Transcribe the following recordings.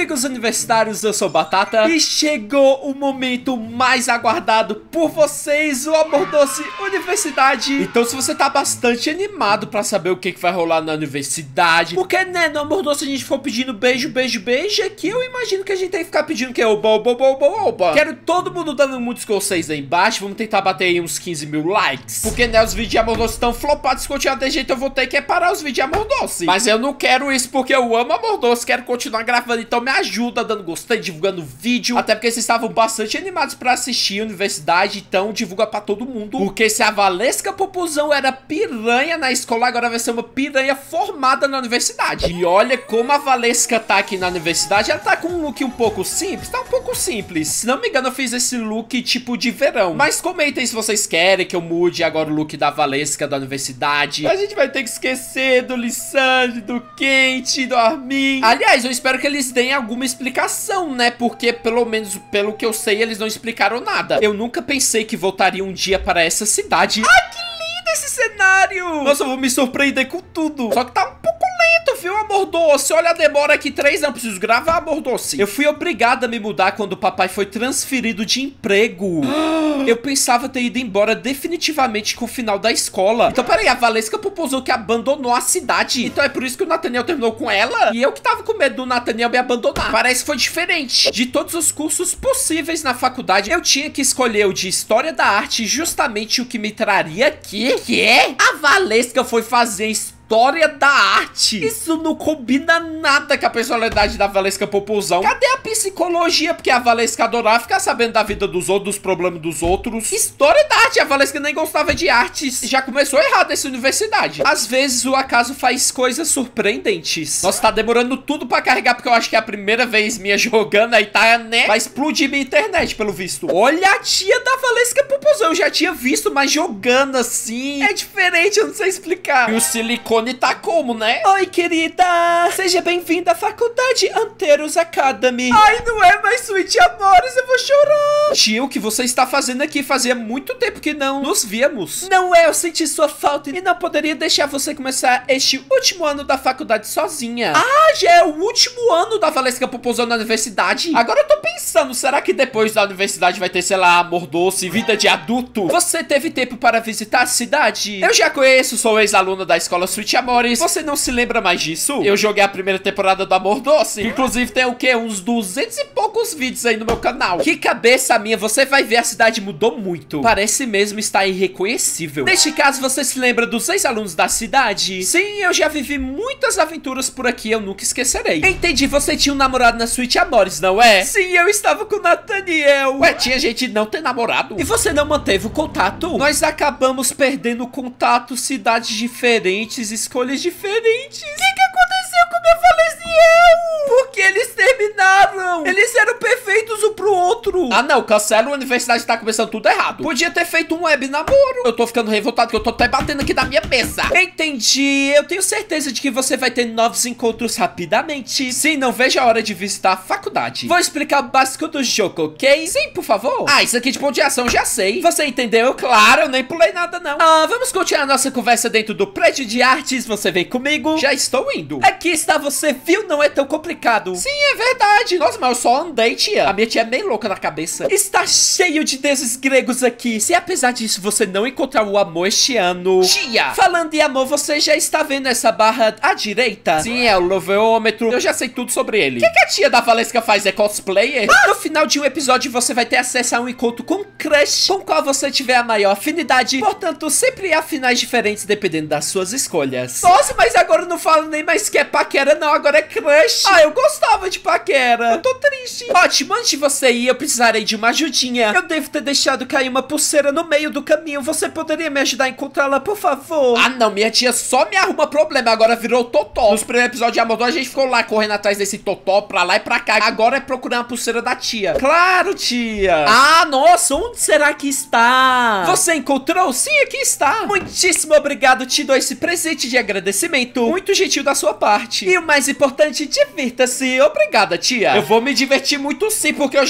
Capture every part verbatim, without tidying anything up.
amigos universitários, eu sou Batata e chegou o momento mais aguardado por vocês, o Amor Doce Universidade. Então se você tá bastante animado pra saber o que, que vai rolar na universidade, porque né, no Amor Doce a gente for pedindo beijo, beijo, beijo, aqui eu imagino que a gente tem que ficar pedindo que é oba, oba, oba, oba, oba. Quero todo mundo dando muitos vocês aí embaixo, vamos tentar bater aí uns quinze mil likes, porque né, os vídeos de Amor Doce estão flopados, se continuar de jeito eu vou ter que parar os vídeos de Amor Doce. Mas eu não quero isso porque eu amo Amor Doce, quero continuar gravando, então me ajuda dando gostei, divulgando vídeo, até porque vocês estavam bastante animados pra assistir a universidade, então divulga pra todo mundo, porque se a Valesca Popozão era piranha na escola, agora vai ser uma piranha formada na universidade. E olha como a Valesca tá aqui na universidade, ela tá com um look um pouco simples, tá um pouco simples, se não me engano eu fiz esse look tipo de verão, mas comentem se vocês querem que eu mude agora o look da Valesca da universidade. A gente vai ter que esquecer do Lissandre, do Quente, do Armin. Aliás, eu espero que eles deem alguma explicação, né? Porque pelo menos pelo que eu sei, eles não explicaram nada. Eu nunca pensei que voltaria um dia para essa cidade. Ai, que lindo esse cenário! Nossa, eu vou me surpreender com tudo. Só que tá um pouco lento, viu, Amor Doce? Olha a demora aqui, três anos, preciso gravar, Amor Doce. Eu fui obrigada a me mudar quando o papai foi transferido de emprego. Eu pensava ter ido embora definitivamente com o final da escola. Então, peraí, a Valesca Popozão que abandonou a cidade. Então é por isso que o Nathaniel terminou com ela? E eu que tava com medo do Nathaniel me abandonar. Parece que foi diferente. De todos os cursos possíveis na faculdade, eu tinha que escolher o de História da Arte, justamente o que me traria aqui. Que é? A Valesca foi fazer História da Arte. Isso não combina nada com a personalidade da Valesca Popozão. Cadê a psicologia? Porque a Valesca adorava ficar sabendo da vida dos outros, dos problemas dos outros. História da Arte, a Valesca nem gostava de artes. Já começou errado essa universidade. Às vezes o acaso faz coisas surpreendentes. Nossa, tá demorando tudo pra carregar, porque eu acho que é a primeira vez minha jogando aí, tá, né? Vai explodir minha internet, pelo visto. Olha a tia da Valesca Popozão, eu já tinha visto, mas jogando assim é diferente, eu não sei explicar. E o silicone tá como, né? Oi, querida! Seja bem-vinda à faculdade Anteros Academy. Ai, não é mais Sweet Amores, eu vou chorar. Tia, o que você está fazendo aqui? Fazia muito tempo que não nos víamos. Não é, eu senti sua falta e não poderia deixar você começar este último ano da faculdade sozinha. Ah, já é o último ano da Valesca Popozão na universidade? Agora eu tô pensando, será que depois da universidade vai ter, sei lá, Amor Doce, vida de adulto? Você teve tempo para visitar a cidade? Eu já conheço, sou ex-aluna da escola Sweet Amores, você não se lembra mais disso? Eu joguei a primeira temporada do Amor Doce. Inclusive tem o quê? Uns duzentos e poucos vídeos aí no meu canal. Que cabeça minha, você vai ver, a cidade mudou muito. Parece mesmo estar irreconhecível. Neste caso, você se lembra dos ex-alunos da cidade? Sim, eu já vivi muitas aventuras por aqui, eu nunca esquecerei. Entendi, você tinha um namorado na Sweet Amores, não é? Sim, eu estava com o Nathaniel. Ué, tinha gente não ter namorado? E você não manteve o contato? Nós acabamos perdendo o contato, cidades diferentes, escolhas diferentes. O que que aconteceu com o meu Valesiel? Porque eles terminaram. Eles eram perfeitos um pro outro. Ah não, cancela, a universidade tá começando tudo errado. Podia ter feito um web namoro. Eu tô ficando revoltado que eu tô até batendo aqui na minha mesa. Entendi, eu tenho certeza de que você vai ter novos encontros rapidamente. Sim, não vejo a hora de visitar a faculdade. Vou explicar o básico do jogo, ok? Sim, por favor. Ah, isso aqui de ponto de ação já sei. Você entendeu? Claro, eu nem pulei nada não. Ah, vamos continuar a nossa conversa dentro do prédio de artes. Você vem comigo? Já estou indo. Aqui está você, viu? Não é tão complicado. Sim, é verdade. Nossa, mas eu só andei, tia. A minha tia é meio louca na cabeça. Está cheio de deuses gregos aqui. Se apesar disso você não encontrar o amor este ano... Tia! Falando em amor, você já está vendo essa barra à direita? Sim, é o loveômetro. Eu já sei tudo sobre ele. O que, que a tia da Valesca faz? É cosplayer? Ah! No final de um episódio você vai ter acesso a um encontro com um crush, com o qual você tiver a maior afinidade. Portanto, sempre há finais diferentes dependendo das suas escolhas. Nossa, mas agora eu não falo nem mais que é paquera, não. Agora é crush. Ah, eu gostava de paquera. Eu tô triste. Ótimo, antes de você ir, eu precisarei de uma ajudinha. Eu devo ter deixado cair uma pulseira no meio do caminho. Você poderia me ajudar a encontrá-la, por favor? Ah, não. Minha tia só me arruma problema. Agora virou totó. Nos primeiros episódios de Amor Doce, a gente ficou lá correndo atrás desse totó, pra lá e pra cá. Agora é procurar uma pulseira da tia. Claro, tia. Ah, nossa. Onde será que está? Você encontrou? Sim, aqui está. Muitíssimo obrigado. Te dou esse presente de agradecimento. Muito gentil da sua parte. E o mais importante, divirta-se. Obrigada, tia. Eu vou me divertir muito sim, porque eu já vi a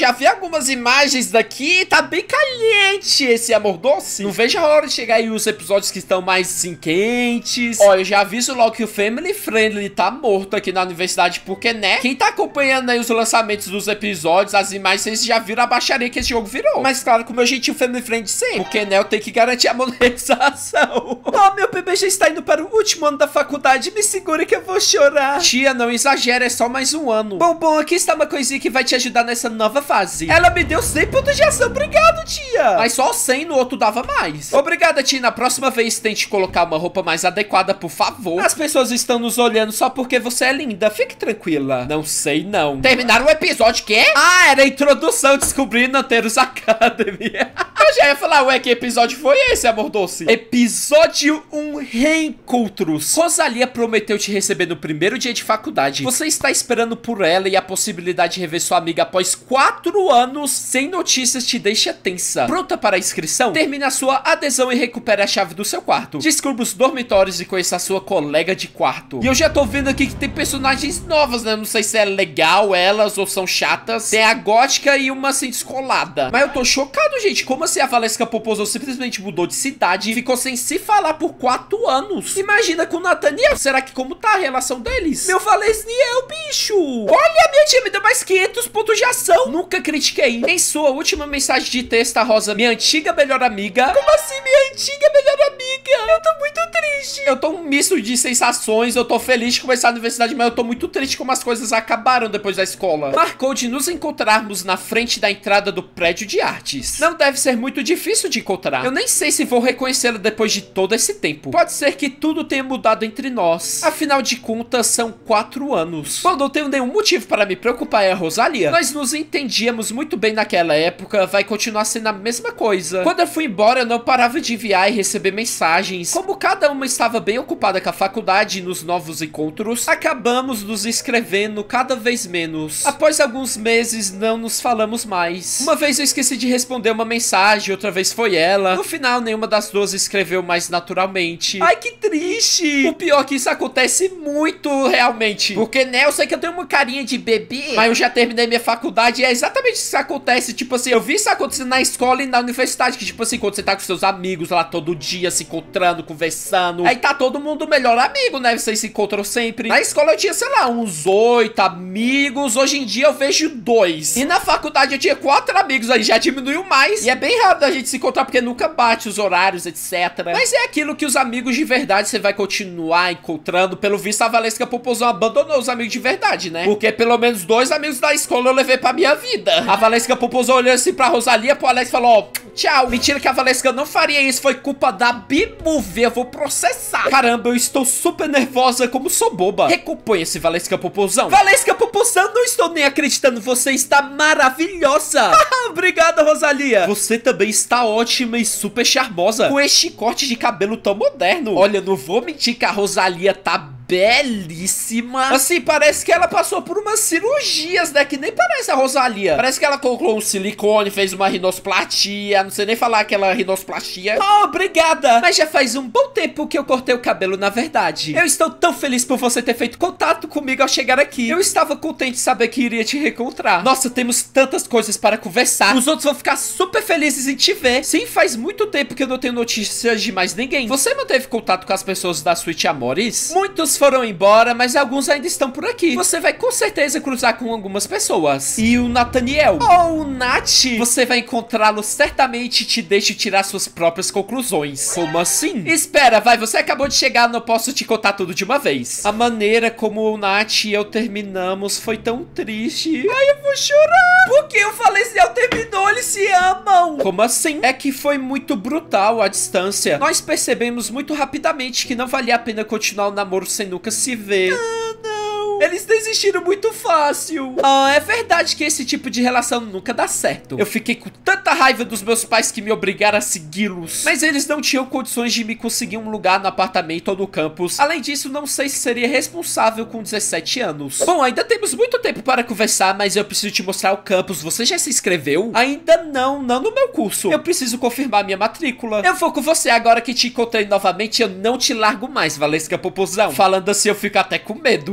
algumas imagens daqui, tá bem caliente esse amor doce. Não vejo a hora de chegar aí os episódios que estão mais, assim, quentes. Ó, eu já aviso logo que o Family Friendly tá morto aqui na universidade, porque, né? Quem tá acompanhando aí os lançamentos dos episódios, as imagens, vocês já viram a baixaria que esse jogo virou. Mas, claro, com o meu jeitinho Family Friendly sempre, porque, né, eu tenho que garantir a monetização. Ó, meu bebê já está indo para o último ano da faculdade, me segura que eu vou chorar. Tia, não exagera, é só mais um ano. Bom, bom, aqui está uma coisinha que vai te ajudar nessa nova fase. Ela me deu cem pontos de ação, obrigado, tia. Mas só cem, no outro dava mais. Obrigada, tia, na próxima vez tente colocar uma roupa mais adequada, por favor. As pessoas estão nos olhando só porque você é linda, fique tranquila. Não sei, não. Terminaram o episódio, quê? Ah, era a introdução, descobrindo Nanteros Academy. Eu já ia falar, ué, que episódio foi esse, amor doce? Episódio um, Reencontros. Rosalia prometeu te receber no primeiro dia de faculdade. Você está esperando por ela e a possibilidade de rever sua amiga após quatro anos sem notícias te deixa tensa. Pronta para a inscrição? Termine a sua adesão e recupere a chave do seu quarto. Descubra os dormitórios e conheça a sua colega de quarto. E eu já tô vendo aqui que tem personagens novas, né? Não sei se é legal elas ou são chatas. Tem a gótica e uma assim descolada. Mas eu tô chocado, gente. Como assim a Valesca Popozuda simplesmente mudou de cidade e ficou sem se falar por quatro anos? Imagina com o Nathaniel. Será que como tá a relação deles? Meu Valesniel, bicho. Olha, minha tia me deu mais quinhentos pontos de ação. Nunca critiquei. Em sua última mensagem de texto, a Rosa, minha antiga melhor amiga. Como assim, minha antiga melhor amiga? Eu tô muito triste. Eu tô um misto de sensações. Eu tô feliz de começar a universidade, mas eu tô muito triste como as coisas acabaram depois da escola. Marcou de nos encontrarmos na frente da entrada do prédio de artes. Não deve ser muito difícil de encontrar. Eu nem sei se vou reconhecê-la depois de todo esse tempo. Pode ser que tudo tenha mudado entre nós. Afinal de contas, são quatro anos. Bom, não tenho nenhum motivo para me preocupar, é a Rosalia. Nós nos entendíamos muito bem naquela época, vai continuar sendo a mesma coisa. Quando eu fui embora, eu não parava de enviar e receber mensagens. Como cada uma estava bem ocupada com a faculdade e nos novos encontros, acabamos nos escrevendo cada vez menos. Após alguns meses, não nos falamos mais. Uma vez eu esqueci de responder uma mensagem, outra vez foi ela. No final, nenhuma das duas escreveu mais naturalmente. Ai, que triste! O pior é que isso acontece muito, realmente. Porque, né, eu sei que eu tenho uma carinha de bebê, mas eu já terminei minha faculdade e é exatamente isso que acontece. Tipo assim, eu vi isso acontecendo na escola e na universidade, que tipo assim, quando você tá com seus amigos lá todo dia, se encontrando, conversando, aí tá todo mundo melhor amigo, né? Vocês se encontram sempre. Na escola eu tinha, sei lá, uns oito amigos. Hoje em dia eu vejo dois. E na faculdade eu tinha quatro amigos, aí já diminuiu mais. E é bem rápido a gente se encontrar, porque nunca bate os horários, etcétera. Mas é aquilo que os amigos de verdade você vai continuar encontrando. Pelo visto, a Valesca Popozuda abandonou os amigos de verdade, né? Porque pelo menos dois amigos da escola eu levei pra minha vida. A Valesca Popozuda olhou assim pra Rosalia, pro Alex e falou, ó, tchau. Mentira que a Valesca não faria isso, foi culpa da B-Movie, eu vou processar. Caramba, eu estou super nervosa, como sou boba. Recomponha-se, Valesca Popozão. Valesca Popozão, não estou nem acreditando, você está maravilhosa. Obrigada, Rosalia. Você também está ótima e super charmosa, com este corte de cabelo tão moderno. Olha, não vou mentir que a Rosalia tá belíssima. Assim, parece que ela passou por umas cirurgias, né? Que nem parece a Rosalia. Parece que ela colocou um silicone, fez uma rinosplastia. Não sei nem falar aquela rinosplastia. Oh, obrigada. Mas já faz um bom tempo que eu cortei o cabelo, na verdade. Eu estou tão feliz por você ter feito contato comigo ao chegar aqui. Eu estava contente de saber que iria te reencontrar. Nossa, temos tantas coisas para conversar. Os outros vão ficar super felizes em te ver. Sim, faz muito tempo que eu não tenho notícias de mais ninguém. Você manteve contato com as pessoas da Suíte Amores? Muitos foram embora, mas alguns ainda estão por aqui. Você vai com certeza cruzar com algumas pessoas. E o Nathaniel, ou o Nath, você vai encontrá-lo certamente e te deixa tirar suas próprias conclusões. Como assim? Espera, vai, você acabou de chegar, não posso te contar tudo de uma vez. A maneira como o Nath e eu terminamos foi tão triste. Ai, eu vou chorar. Porque o Valesniel terminou, eles se amam. Como assim? É que foi muito brutal a distância. Nós percebemos muito rapidamente que não valia a pena continuar o namoro sem nunca se ver. Ah, não. Eles desistiram muito fácil. Ah, é verdade que esse tipo de relação nunca dá certo. Eu fiquei com tanta raiva dos meus pais que me obrigaram a segui-los. Mas eles não tinham condições de me conseguir um lugar no apartamento ou no campus. Além disso, não sei se seria responsável com dezessete anos. Bom, ainda temos muito tempo para conversar, mas eu preciso te mostrar o campus. Você já se inscreveu? Ainda não, não no meu curso. Eu preciso confirmar minha matrícula. Eu vou com você agora que te encontrei novamente. Eu não te largo mais, Valesca Popozão. Falando assim, eu fico até com medo. Confesse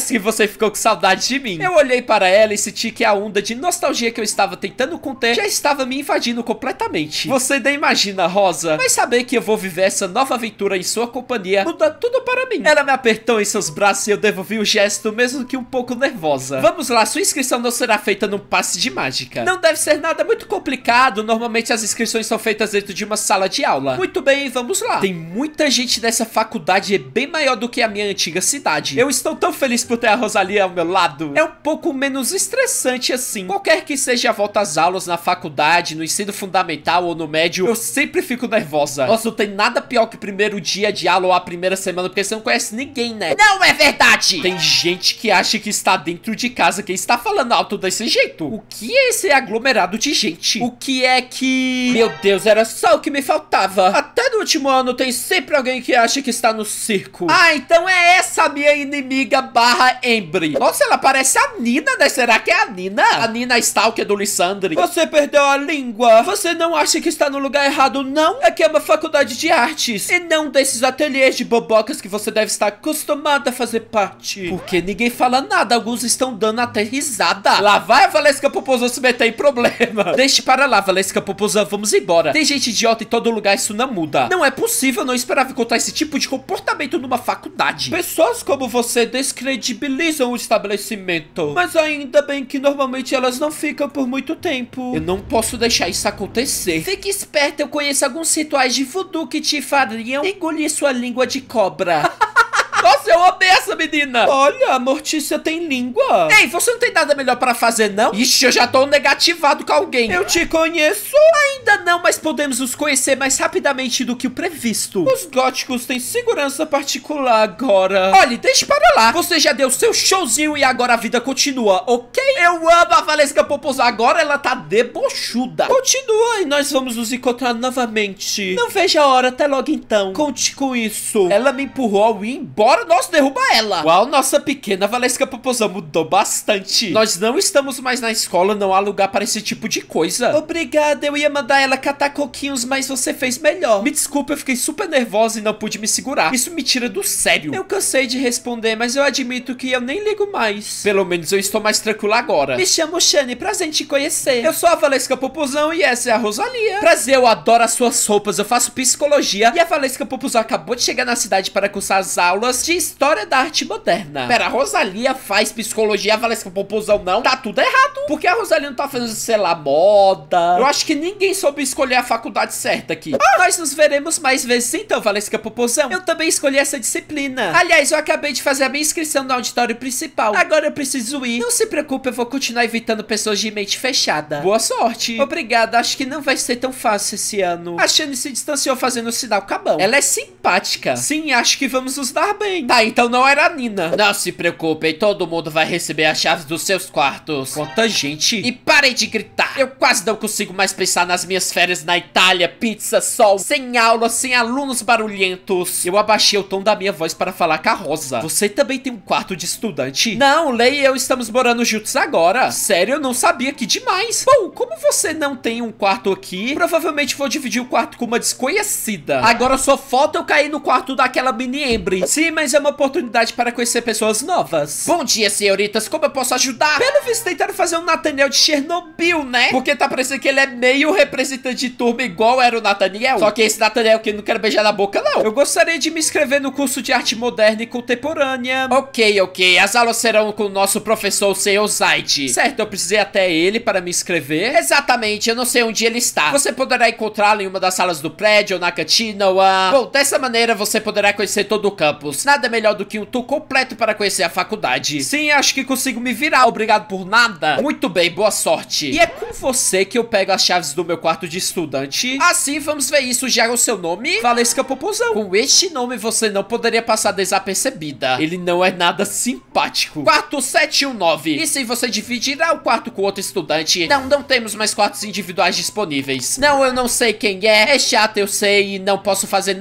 Parece que você ficou com saudade de mim. Eu olhei para ela e senti que a onda de nostalgia que eu estava tentando conter já estava me invadindo completamente. Você nem imagina, Rosa, mas saber que eu vou viver essa nova aventura em sua companhia muda tudo para mim. Ela me apertou em seus braços e eu devolvi o gesto, mesmo que um pouco nervosa. Vamos lá, sua inscrição não será feita num passe de mágica. Não deve ser nada muito complicado, normalmente as inscrições são feitas dentro de uma sala de aula. Muito bem, vamos lá. Tem muita gente dessa faculdade, é bem maior do que a minha antiga cidade. Eu estou tão feliz por ter a Rosalia ao meu lado. É um pouco menos estressante assim. Qualquer que seja a volta às aulas na faculdade, no ensino fundamental ou no médio, eu sempre fico nervosa. Nossa, não tem nada pior que o primeiro dia de aula ou a primeira semana, porque você não conhece ninguém, né? Não é verdade! Tem gente que acha que está dentro de casa, quem está falando alto desse jeito. O que é esse aglomerado de gente? O que é que... Meu Deus, era só o que me faltava. Até no último ano tem sempre alguém que acha que está no circo. Ah, então é essa minha inimiga barra Embry. Nossa, ela parece a Nina, né? Será que é a Nina? A Nina Stalker do Lissandre. Você perdeu a língua. Você não acha que está no lugar errado, não? Aqui é uma faculdade de artes e não desses ateliês de bobocas que você deve estar acostumada a fazer parte. Porque ninguém fala nada, alguns estão dando até risada. Lá vai a Valesca Popozão se meter em problema. Deixe para lá, Valesca Popozão, vamos embora. Tem gente idiota em todo lugar, isso não muda. Não é possível, não esperava encontrar esse tipo de comportamento numa faculdade. Pessoas como você descredibilizam o estabelecimento. Mas ainda bem que normalmente elas não ficam por muito tempo. Eu não posso deixar isso acontecer. Fique esperto, eu conheço alguns rituais de voodoo que te fariam engolir sua língua de cobra. Nossa, eu amei essa menina. Olha, a Mortícia tem língua. Ei, você não tem nada melhor pra fazer, não? Ixi, eu já tô negativado com alguém. Eu te conheço? Ainda não, mas podemos nos conhecer mais rapidamente do que o previsto. Os góticos têm segurança particular agora. Olha, deixa para lá. Você já deu seu showzinho e agora a vida continua, ok? Eu amo a Valesca Popozão. Agora ela tá debochuda. Continua e nós vamos nos encontrar novamente. Não vejo a hora, até logo então. Conte com isso. Ela me empurrou ao ir embora. Nossa, derruba ela. Uau, nossa pequena Valesca Popozão mudou bastante. Nós não estamos mais na escola, não há lugar para esse tipo de coisa. Obrigada, eu ia mandar ela catar coquinhos, mas você fez melhor. Me desculpa, eu fiquei super nervosa e não pude me segurar. Isso me tira do sério. Eu cansei de responder, mas eu admito que eu nem ligo mais. Pelo menos eu estou mais tranquila agora. Me chamo Shane, prazer em te conhecer. Eu sou a Valesca Popozão e essa é a Rosalia. Prazer, eu adoro as suas roupas, eu faço psicologia e a Valesca Popozão acabou de chegar na cidade para cursar as aulas de História da Arte Moderna. Pera, a Rosalia faz psicologia, a Valesca Popozão não? Tá tudo errado. Porque a Rosalia não tá fazendo, sei lá, moda. Eu acho que ninguém soube escolher a faculdade certa aqui. Ah, nós nos veremos mais vezes então, Valesca Popozão. Eu também escolhi essa disciplina. Aliás, eu acabei de fazer a minha inscrição no auditório principal. Agora eu preciso ir. Não se preocupe, eu vou continuar evitando pessoas de mente fechada. Boa sorte. Obrigada, acho que não vai ser tão fácil esse ano. A Shane se distanciou fazendo o sinal cabão. Ela é simpática. Sim, acho que vamos nos dar bem. Tá, então não era a Nina. Não se preocupem, todo mundo vai receber as chaves dos seus quartos. Quanta gente. E parem de gritar. Eu quase não consigo mais pensar nas minhas férias na Itália, pizza, sol, sem aula, sem alunos barulhentos. Eu abaixei o tom da minha voz para falar com a Rosa. Você também tem um quarto de estudante? Não, Lei e eu estamos morando juntos agora. Sério, eu não sabia, que demais. Bom, como você não tem um quarto aqui, provavelmente vou dividir o quarto com uma desconhecida. Agora só falta eu cair no quarto daquela mini Embry. Sim, mas é uma oportunidade para conhecer pessoas novas. Bom dia, senhoritas, como eu posso ajudar? Pelo visto, tentaram fazer um Nathaniel de Chernobyl, né? Porque tá parecendo que ele é meio representante de turma igual era o Nathaniel. Só que esse Nathaniel que não quero beijar na boca, não. Eu gostaria de me inscrever no curso de arte moderna e contemporânea. Ok, ok, as aulas serão com o nosso professor, o senhor Zaid. Certo, eu precisei até ele para me inscrever. Exatamente, eu não sei onde ele está. Você poderá encontrá-lo em uma das salas do prédio, ou na cantina, ou a... Bom, dessa maneira você poderá conhecer todo o campus. Nada melhor do que um tour completo para conhecer a faculdade. Sim, acho que consigo me virar. Obrigado por nada. Muito bem, boa sorte. E é com você que eu pego as chaves do meu quarto de estudante. Assim, vamos ver isso. Já é o seu nome? Valesca Popozão. Com este nome, você não poderia passar desapercebida. Ele não é nada simpático. Quarto sete um nove. E se você dividirá o quarto com outro estudante? Não, não temos mais quartos individuais disponíveis. Não, eu não sei quem é. É chato, eu sei, e não posso fazer nada por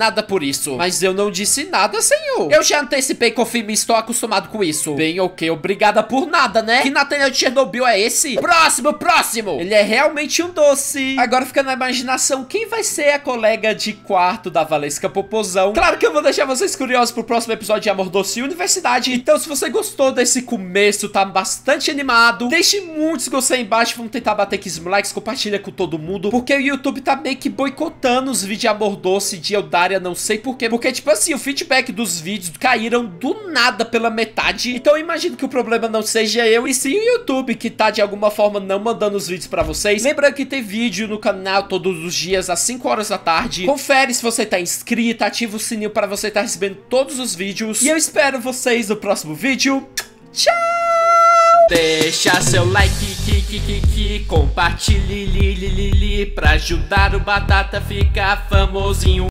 isso. Mas eu não disse nada, senhor. Eu já antecipei, confirme, estou acostumado com isso. Bem, ok, obrigada por nada, né? Que Nathaniel de Chernobyl é esse? Próximo, próximo! Ele é realmente um doce. Agora fica na imaginação, quem vai ser a colega de quarto da Valesca Popozão? Claro que eu vou deixar vocês curiosos pro próximo episódio de Amor Doce e Universidade. Então, se você gostou desse começo, tá bastante animado, deixe muitos gostei aí embaixo. Vamos tentar bater quinze mil likes, compartilha com todo mundo, porque o YouTube tá meio que boicotando os vídeos de Amor Doce de Eldaria, não sei porquê. Porque, tipo assim, o feedback dos vídeos caíram do nada pela metade. Então eu imagino que o problema não seja eu, e sim o YouTube, que tá de alguma forma não mandando os vídeos pra vocês. Lembrando que tem vídeo no canal todos os dias às cinco horas da tarde. Confere se você tá inscrito, ativa o sininho pra você tá recebendo todos os vídeos. E eu espero vocês no próximo vídeo. Tchau! Deixa seu like, que, que, que, que, compartilhe, li, li, li, li, pra ajudar o Batata a ficar famosinho.